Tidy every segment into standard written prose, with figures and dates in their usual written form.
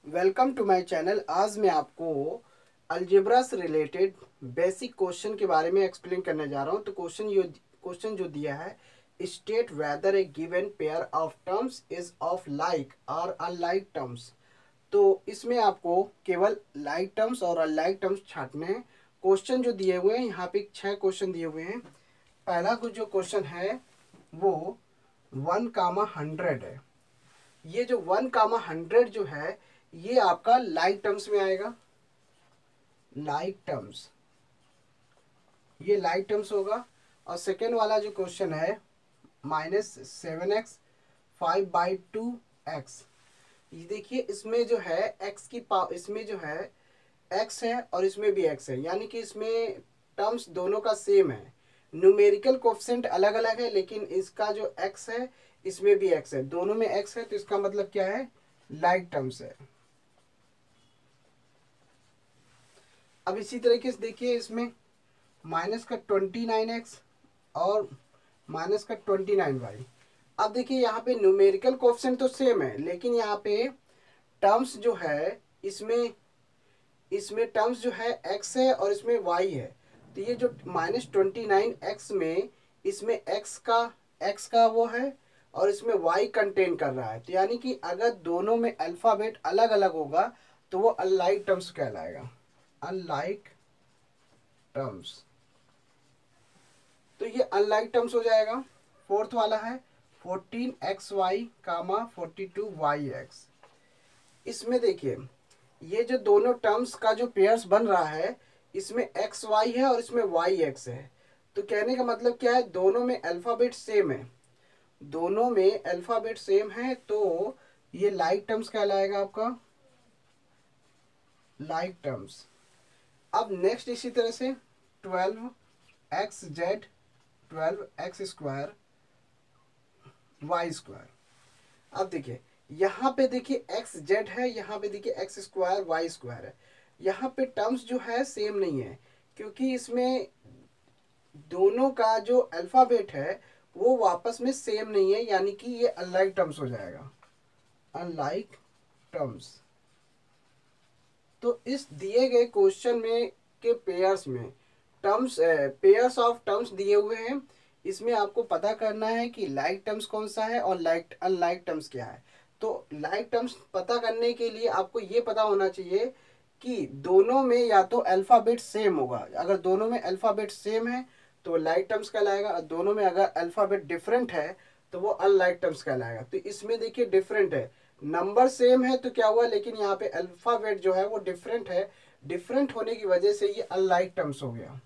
Welcome to my channel. आज मैं आपको अलजेब्रा से रिलेटेड बेसिक क्वेश्चन के बारे में एक्सप्लेन करने जा रहा हूं। तो क्वेश्चन जो दिया है, state whether a given pair of terms is of like और अनलाइक टर्म्स। तो इसमें आपको केवल लाइक टर्म्स और अनलाइक टर्म्स छांटने हैं। क्वेश्चन जो दिए हुए हैं, यहाँ पे 6 क्वेश्चन दिए हुए हैं। पहला कुछ जो क्वेश्चन है वो 1,100 है। ये जो 1,100 जो है, ये आपका लाइक टर्म्स में आएगा। लाइक टर्म्स, ये लाइक टर्म्स होगा। और सेकेंड वाला जो क्वेश्चन है, -7x 5/2x। ये देखिए, इसमें जो है x की पावर, इसमें जो है x है और इसमें भी x है, यानी कि इसमें टर्म्स दोनों का सेम है। न्यूमेरिकल कोफिशिएंट अलग अलग है, लेकिन इसका जो x है इसमें भी x है, दोनों में x है। तो इसका मतलब क्या है, लाइक टर्म्स है। अब इसी तरीके से देखिए, इसमें -29x और -29y। अब देखिए, यहाँ पे न्यूमेरिकल कोफिशिएंट तो सेम है, लेकिन यहाँ पे टर्म्स जो है, इसमें इसमें टर्म्स जो है x है और इसमें y है। तो ये जो -29x में, इसमें x का वो है और इसमें y कंटेन कर रहा है। तो यानी कि अगर दोनों में अल्फ़ाबेट अलग अलग होगा तो वो अनलाइक टर्म्स कहलाएगा। अनलाइक टर्म्स, तो ये अनलाइक टर्म्स हो जाएगा। फोर्थ वाला है 14xy, 42y x। इसमें देखिए, ये जो दोनों टर्म्स का जो पेयर्स बन रहा है, इसमें xy है और इसमें yx है। तो कहने का मतलब क्या है, दोनों में अल्फ़ाबेट सेम है। दोनों में अल्फ़ाबेट सेम है, तो ये लाइक टर्म्स कहलाएगा आपका, लाइक टर्म्स। अब नेक्स्ट इसी तरह से 12xz 12x² y²। अब देखिए, यहाँ पे देखिए xz है, यहाँ पे देखिए x² y² है। यहाँ पे टर्म्स जो है सेम नहीं है, क्योंकि इसमें दोनों का जो अल्फ़ाबेट है वो वापस में सेम नहीं है, यानी कि ये अनलाइक टर्म्स हो जाएगा। Unlike terms. तो इस दिए गए क्वेश्चन में के पेयर्स में टर्म्स, पेयर्स ऑफ टर्म्स दिए हुए हैं। इसमें आपको पता करना है कि लाइक टर्म्स कौन सा है और अनलाइक टर्म्स क्या है। तो लाइक टर्म्स पता करने के लिए आपको ये पता होना चाहिए कि दोनों में या तो अल्फ़ाबेट सेम होगा। अगर दोनों में अल्फ़ाबेट सेम है तो लाइक टर्म्स कहलाएगा, और दोनों में अगर अल्फ़ाबेट डिफरेंट है तो वो अनलाइक टर्म्स कहलाएगा। तो इसमें देखिए डिफरेंट है, नंबर सेम है तो क्या हुआ, लेकिन यहाँ पे अल्फ़ाबेट जो है वो डिफरेंट है। डिफरेंट होने की वजह से ये अनलाइक टर्म्स हो गया।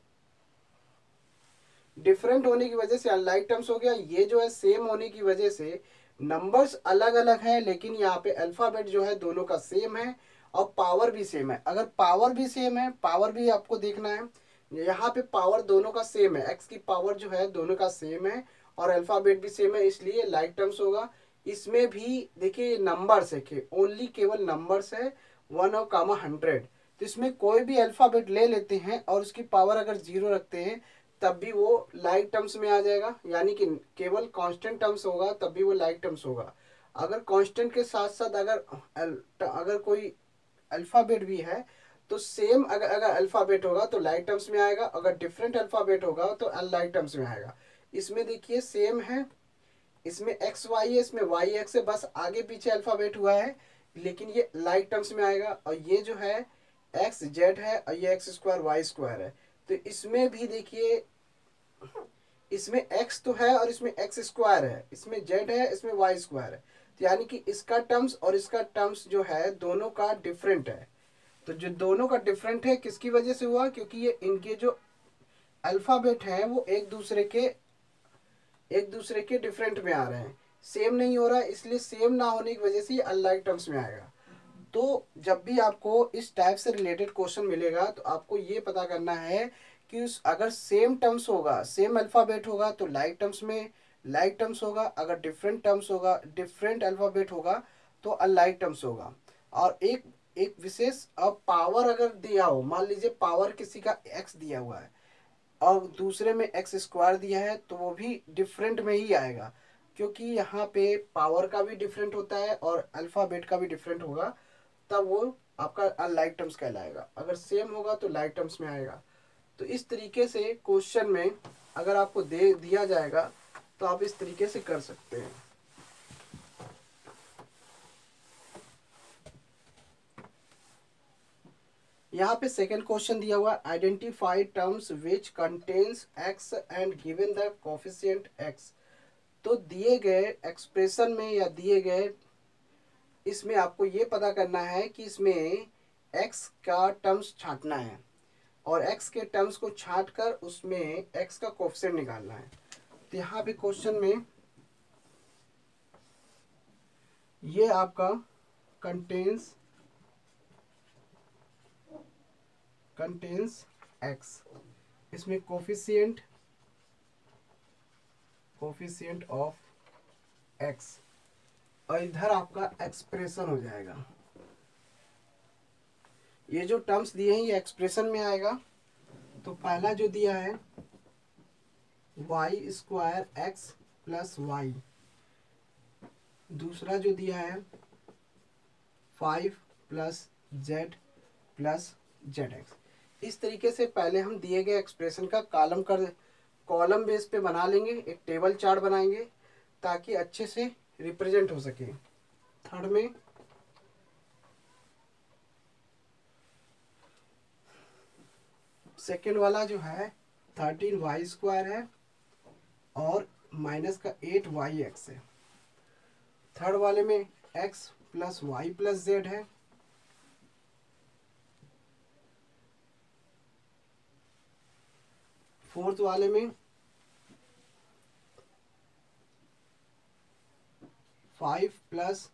डिफरेंट होने की वजह से अनलाइक टर्म्स हो गया। ये जो है सेम होने की वजह से नंबर्स अलग अलग है, लेकिन यहाँ पे अल्फ़ाबेट जो है दोनों का सेम है और पावर भी सेम है। अगर पावर भी सेम है, पावर भी आपको देखना है, यहाँ पे पावर दोनों का सेम है, एक्स की पावर जो है दोनों का सेम है और अल्फ़ाबेट भी सेम है, इसलिए लाइक टर्म्स होगा। इसमें भी देखिए नंबर्स है, ओनली केवल नंबर्स है 1 और 100। तो इसमें कोई भी अल्फ़ाबेट ले लेते हैं और उसकी पावर अगर 0 रखते हैं तब भी वो लाइक टर्म्स में आ जाएगा, यानी कि केवल कांस्टेंट टर्म्स होगा तब भी वो लाइक टर्म्स होगा। अगर कांस्टेंट के साथ साथ अगर कोई अल्फ़ाबेट भी है तो सेम, अगर अल्फ़ाबेट होगा तो लाइक टर्म्स में आएगा, अगर डिफरेंट अल्फ़ाबेट होगा तो अनलाइक टर्म्स में आएगा। इसमें देखिए सेम है, इसमें एक्स वाई है, इसमें वाई एक्स है, बस आगे पीछे अल्फ़ाबेट हुआ है, लेकिन ये लाइक टर्म्स में आएगा। और ये जो है एक्स जेड है और ये x² y² है। तो इसमें भी देखिए, इसमें x तो है और इसमें x² है, इसमें z है, इसमें y² है। तो यानी कि इसका टर्म्स और इसका टर्म्स जो है दोनों का डिफरेंट है। तो जो दोनों का डिफरेंट है किसकी वजह से हुआ, क्योंकि ये इनके जो अल्फ़ाबेट हैं वो एक दूसरे के डिफरेंट में आ रहे हैं, सेम नहीं हो रहा है, इसलिए सेम ना होने की वजह से ये अनलाइक टर्म्स में आएगा। तो जब भी आपको इस टाइप से रिलेटेड क्वेश्चन मिलेगा तो आपको ये पता करना है कि अगर सेम टर्म्स होगा, सेम अल्फ़ाबेट होगा तो लाइक टर्म्स में लाइक टर्म्स होगा, अगर डिफरेंट टर्म्स होगा, डिफरेंट अल्फ़ाबेट होगा तो अनलाइक टर्म्स होगा। और एक एक विशेष, अब पावर अगर दिया हो, मान लीजिए पावर किसी का x दिया हुआ है और दूसरे में x² दिया है, तो वो भी डिफरेंट में ही आएगा, क्योंकि यहाँ पे पावर का भी डिफरेंट होता है और अल्फ़ाबेट का भी डिफरेंट होगा। तब वो आपका अनलाइक टर्म्स कहलाएगा। अगर सेम होगा तो लाइक टर्म्स में आएगा। तो इस तरीके से क्वेश्चन में अगर आपको दे दिया जाएगा तो आप इस तरीके से कर सकते हैं। यहाँ पे सेकंड क्वेश्चन दिया हुआ, identify terms which contains x and given the coefficient x. तो दिए गए एक्सप्रेशन में या दिए गए इसमें आपको ये पता करना है कि इसमें एक्स का टर्म्स छांटना है और एक्स के टर्म्स को छांट कर उसमें एक्स का कोफिशिएंट निकालना है। तो यहाँ पे क्वेश्चन में ये आपका कंटेन्स एक्स, इसमें कोफिशिएंट ऑफ एक्स और इधर आपका एक्सप्रेशन हो जाएगा। ये जो टर्म्स दिए हैं ये एक्सप्रेशन में आएगा। तो पहला जो दिया है y square x plus y, दूसरा जो दिया है 5 प्लस जेड एक्स। इस तरीके से पहले हम दिए गए एक्सप्रेशन का कॉलम बेस पे बना लेंगे, एक टेबल चार्ट बनाएंगे ताकि अच्छे से रिप्रेजेंट हो सके। थर्ड में सेकेंड वाला जो है 13y स्क्वायर है और माइनस का 8y एक्स है। थर्ड वाले में x plus y plus z है। फोर्थ वाले में 5 प्लस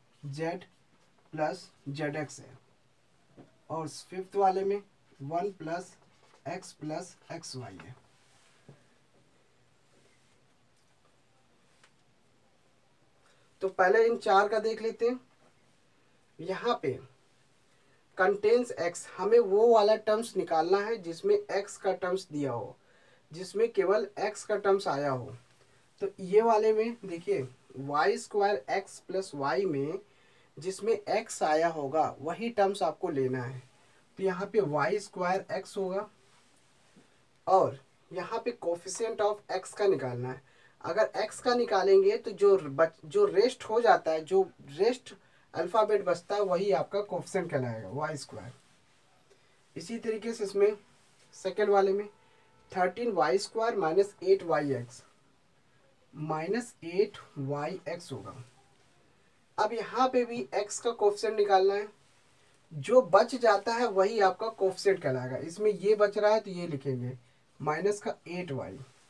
जेड एक्स है और फिफ्थ वाले में 1 प्लस एक्स वाई है। तो पहले इन चार का देख लेते हैं। यहाँ पे कंटेन्स एक्स, हमें वो वाला टर्म्स निकालना है जिसमें एक्स का टर्म्स दिया हो, जिसमें केवल एक्स का टर्म्स आया हो। तो ये वाले में देखिए y square x plus y में जिसमें एक्स आया होगा वही टर्म्स आपको लेना है। तो यहाँ पे वाई स्क्वायर एक्स होगा और यहाँ पे कोफिशिएंट ऑफ एक्स का निकालना है। अगर एक्स का निकालेंगे तो जो रेस्ट हो जाता है, जो रेस्ट अल्फ़ाबेट बचता है वही आपका कोफिशिएंट कहलाएगा, वाई स्क्वायर। इसी तरीके से इसमें सेकेंड वाले में 13y square minus 8y x होगा। अब यहाँ पे भी x का कोफिशिएंट निकालना है, जो बच जाता है वही आपका कोफिशिएंट कहलाएगा। इसमें ये बच रहा है तो ये लिखेंगे माइनस का 8y।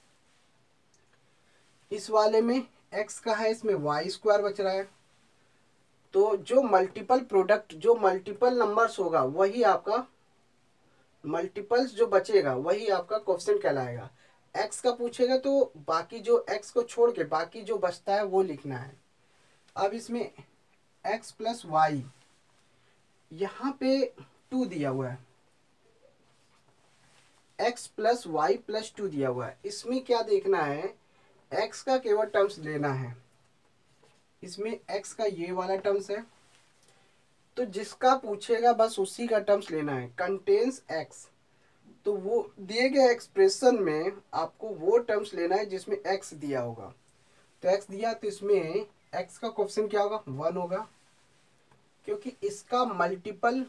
इस वाले में x का है, इसमें y स्क्वायर बच रहा है। तो जो मल्टीपल प्रोडक्ट, जो मल्टीपल नंबर्स होगा वही आपका, मल्टीपल्स जो बचेगा वही आपका कोफिशिएंट कहलाएगा। x का पूछेगा तो बाकी जो x को छोड़ के बाकी जो बचता है वो लिखना है। अब इसमें x प्लस वाई, यहाँ पे 2 दिया हुआ है, x प्लस वाई प्लस 2 दिया हुआ है। इसमें क्या देखना है, x का केवल टर्म्स लेना है। इसमें x का ये वाला टर्म्स है, तो जिसका पूछेगा बस उसी का टर्म्स लेना है, कंटेन्स x। तो वो दिए गए एक्सप्रेशन में आपको वो टर्म्स लेना है जिसमें x दिया होगा। तो x दिया तो इसमें x का कोफिशिएंट क्या होगा, 1 होगा, क्योंकि इसका मल्टीपल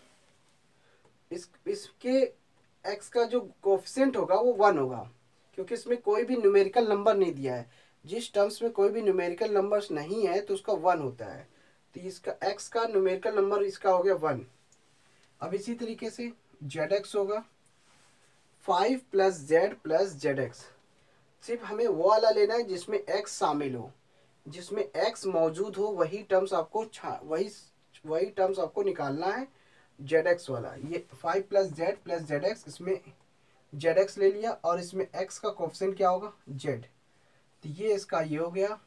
इसके x का जो कोफिशिएंट होगा वो 1 होगा, क्योंकि इसमें कोई भी न्यूमेरिकल नंबर नहीं दिया है। जिस टर्म्स में कोई भी न्यूमेरिकल नंबर्स नहीं है तो उसका 1 होता है। तो इसका x का न्यूमेरिकल नंबर इसका हो गया 1। अब इसी तरीके से जेड होगा 5 प्लस जेड एक्स। सिर्फ हमें वो वाला लेना है जिसमें x शामिल हो, जिसमें x मौजूद हो वही टर्म्स आपको वही टर्म्स आपको निकालना है, जेड एक्स वाला। ये 5 प्लस जेड एक्स, इसमें जेड एक्स ले लिया और इसमें x का कोफिशिएंट क्या होगा, z। तो ये इसका ये हो गया।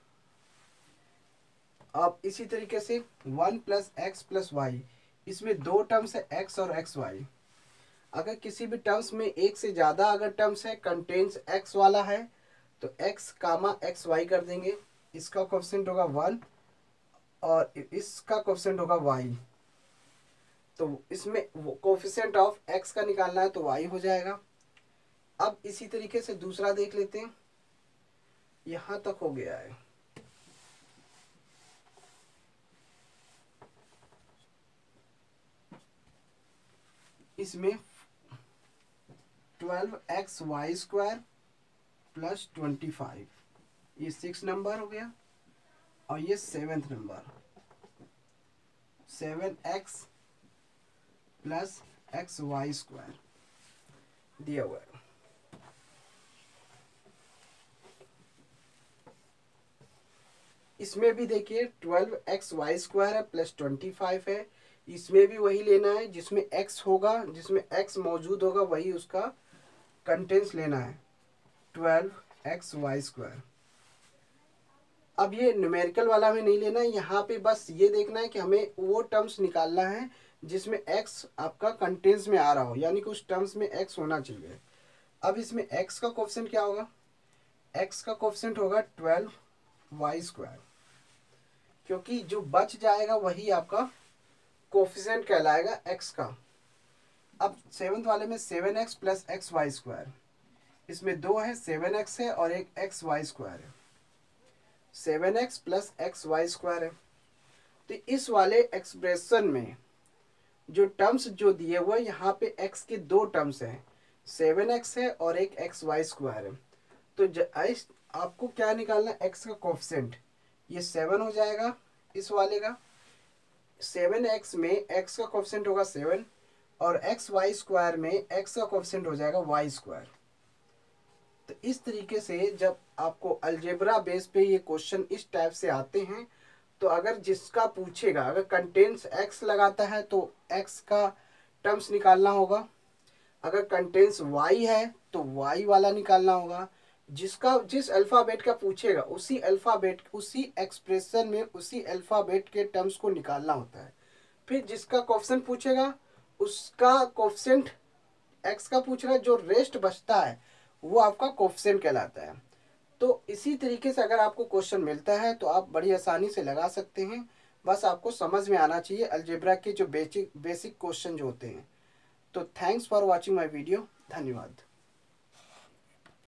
अब इसी तरीके से 1 प्लस एक्स प्लस वाई, इसमें 2 टर्म्स है x और एक्स वाई। अगर किसी भी टर्म्स में एक से ज़्यादा अगर टर्म्स है, कंटेन्स x वाला है, तो x कामा एक्स वाई कर देंगे। इसका कोफिशिएंट होगा 1 और इसका कोफिशिएंट होगा y। तो इसमें कोफिशिएंट ऑफ x का निकालना है तो y हो जाएगा। अब इसी तरीके से दूसरा देख लेते हैं, यहां तक हो गया है। इसमें 12xy² प्लस 25, ये 6 नंबर हो गया, और ये 7th number 7x plus xy² दिया हुआ है। इसमें भी देखिए 12xy² है प्लस 25 है, इसमें भी वही लेना है, जिसमें x होगा, जिसमें x मौजूद होगा वही उसका कंटेंट्स लेना है, 12xy²। अब ये न्यूमेरिकल वाला में नहीं लेना है, यहाँ पे बस ये देखना है कि हमें वो टर्म्स निकालना है जिसमें x आपका कंटेंट्स में आ रहा हो, यानी कि उस टर्म्स में x होना चाहिए। अब इसमें x का कोफिशिएंट क्या होगा, x का कोफिशिएंट होगा 12y², क्योंकि जो बच जाएगा वही आपका कोफिशिएंट कहलाएगा x का। अब 7th वाले में 7x प्लस xy², इसमें 2 है, 7x है और एक xy² है, 7x प्लस xy² है। तो इस वाले एक्सप्रेशन में जो टर्म्स जो दिए हुए, यहाँ पे x के 2 टर्म्स हैं, 7x है और एक xy² है। तो आपको क्या निकालना है, x का कोफिशिएंट, ये 7 हो जाएगा इस वाले का, 7x में x का कोफिशिएंट होगा 7 और xy² में x का कोफिशिएंट हो जाएगा y²। तो इस तरीके से जब आपको अलजेब्रा बेस पे ये क्वेश्चन इस टाइप से आते हैं, तो अगर जिसका पूछेगा, अगर कंटेंट्स x लगाता है तो x का टर्म्स निकालना होगा, अगर कंटेंट्स y है तो y वाला निकालना होगा, जिस अल्फ़ाबेट का पूछेगा उसी अल्फ़ाबेट, उसी एक्सप्रेशन में उसी अल्फ़ाबेट के टर्म्स को निकालना होता है। फिर जिसका कोफिशिएंट पूछेगा उसका कोफिशिएंट, x का पूछ रहा है, जो रेस्ट बचता है वो आपका कोफिशिएंट कहलाता है। तो इसी तरीके से अगर आपको क्वेश्चन मिलता है तो आप बड़ी आसानी से लगा सकते हैं, बस आपको समझ में आना चाहिए अलजेब्रा के जो बेसिक क्वेश्चन जो होते हैं। तो thanks for watching my video, धन्यवाद।